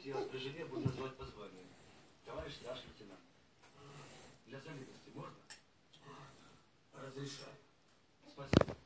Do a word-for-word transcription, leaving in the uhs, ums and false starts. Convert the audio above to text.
я вас при жене буду называть по званию. Товарищ старший лейтенант. Для солидности можно? Разрешаю. Спасибо.